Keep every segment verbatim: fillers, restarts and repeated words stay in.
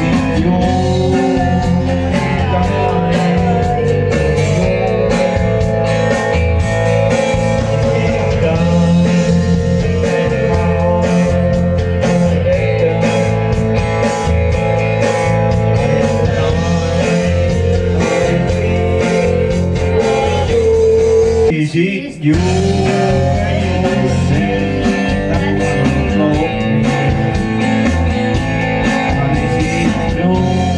Is it you? You said that one love me. But is it no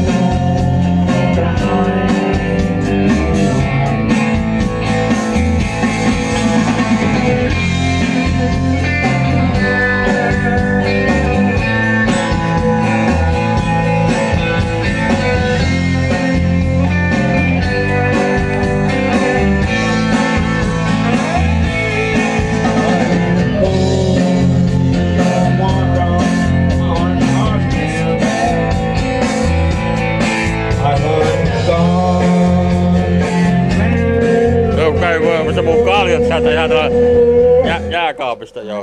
Käy voimassa mun kaljat sieltä jää, jää, jääkaapista joo.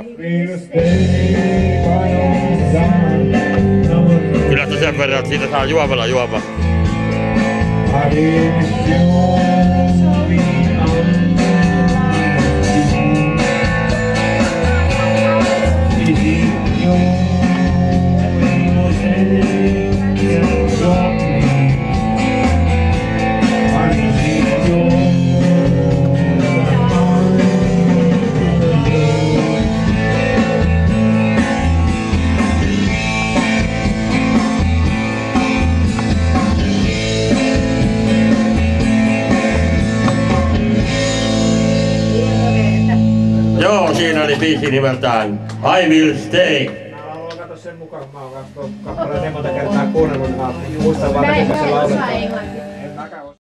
Kyllä se sen verran, että siitä saa juomalla juomaan. Joo, siinä oli biisi nimeltään I Will Stay. Mä haluan katsoa sen mukaan, kun mä oon kappaleen niin monta kertaa kuunnellut, mä muistan vaan, että se lauletaan.